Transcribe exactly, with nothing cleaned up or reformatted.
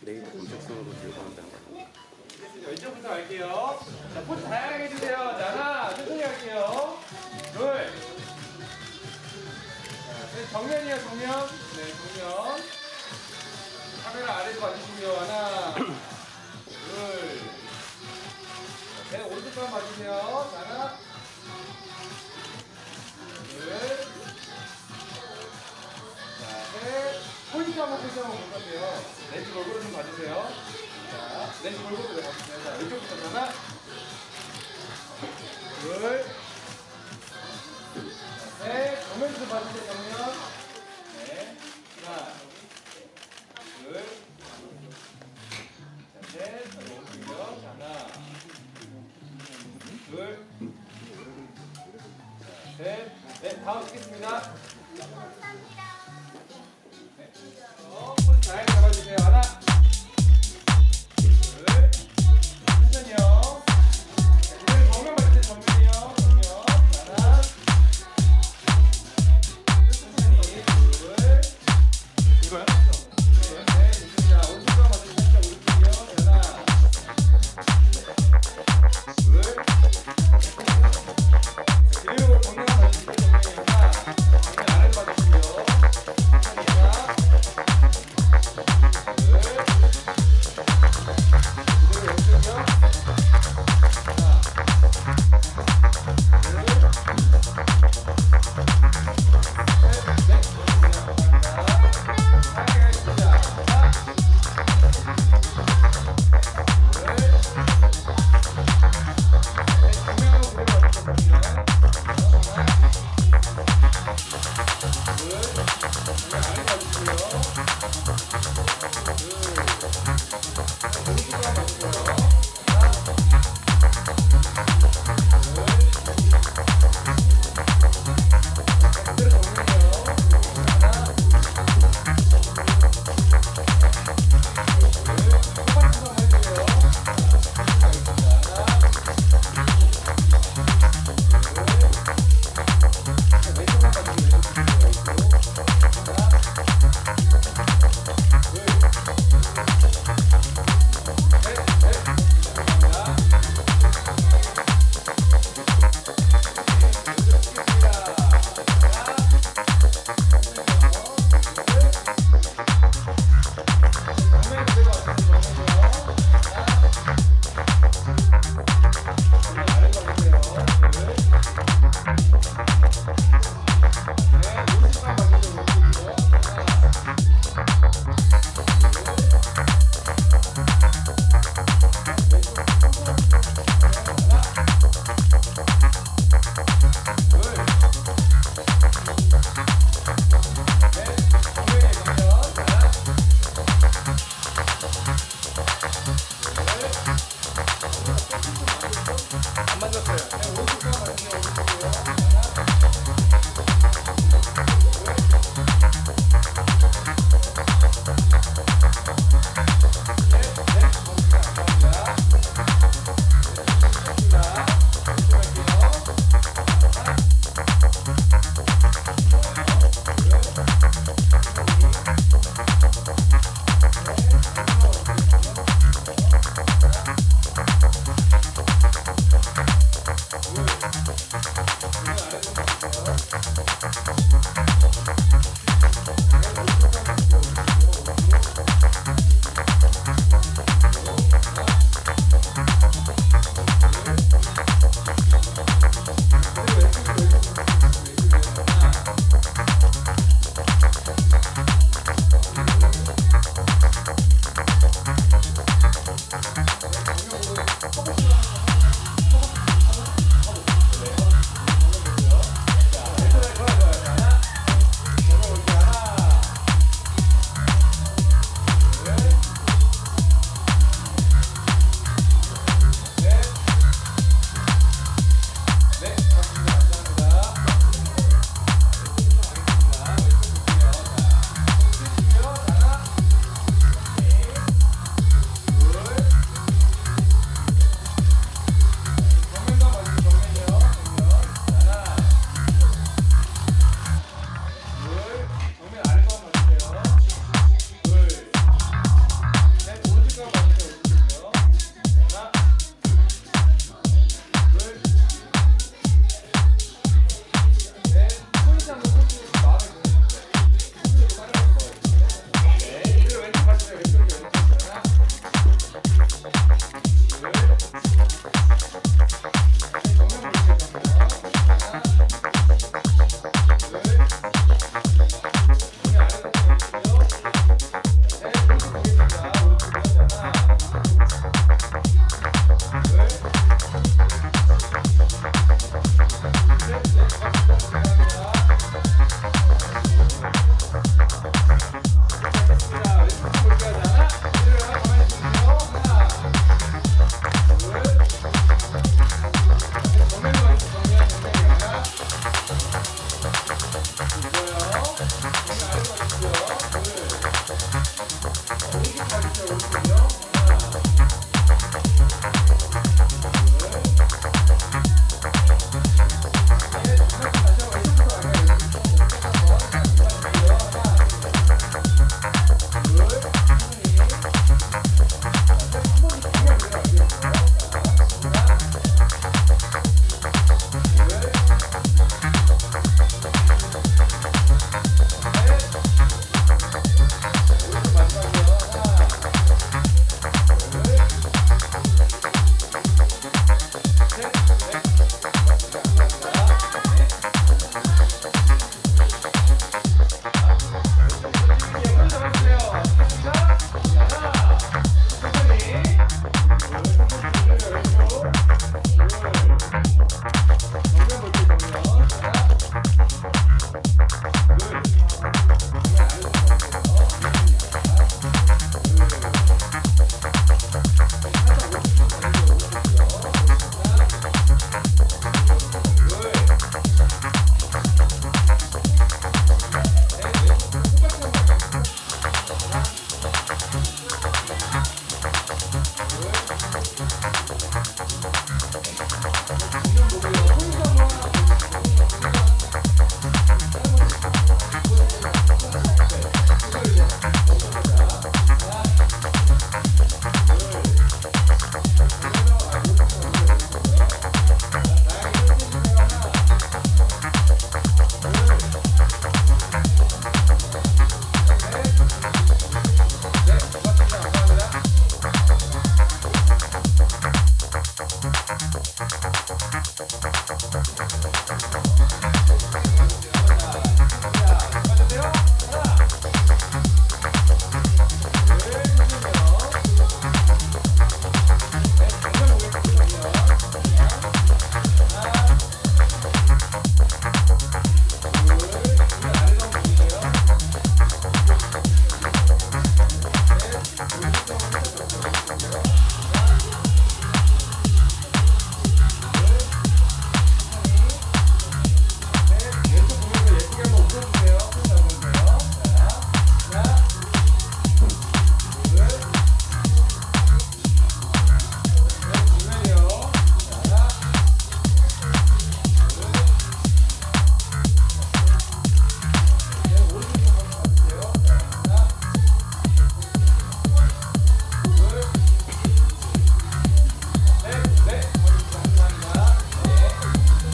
내일도 본격적으로 들고 한다는 거예요. 왼쪽부터 갈게요. 자, 포즈 다양하게 해주세요. 자, 하나, 천천히 갈게요. 둘. 자, 셋, 정면이요, 정면. 네, 정면. 카메라 아래로 봐주시고요. 하나, 둘. 자, 셋, 오른쪽 한번 봐주세요. 자, 하나, 둘. 자, 셋. 포인트 한번 포즈 한번 볼 건데요. 렌즈 얼굴 좀 봐주세요. 자, 렌즈 얼굴 좀 봐주세요. 자, 왼쪽부터 하나, 둘, 자, 셋. 정면 좀 봐주세요. 정면. 네. 하나, 둘, 자, 셋. 자, 오른쪽이요. 자, 하나, 둘, 자, 셋. 네, 다음 찍겠습니다. 네. 어, 포즈 잘 잡아주세요. 하나, 둘, 천천히요. 자, 이제 정면 맞을 때 정면이요. 정면. 자, 하나, 천천히, 둘, 이거요? 네, 네, 좋습니다. 오른쪽 맞을 때 살짝 오른쪽이요. 자, 하나, 둘, 뒤로 정면 맞을 때 정면이니까 정면 아래로 봐주시고요. 천천히 하나, 둘, 그대로 왼쪽이요. 하나, 둘, 셋, 넷, 좋습니다. 감사합니다. 하게 하겠습니다. 하나, 둘, 셋, 정면으로 그대로 와주세요. 하나, 둘,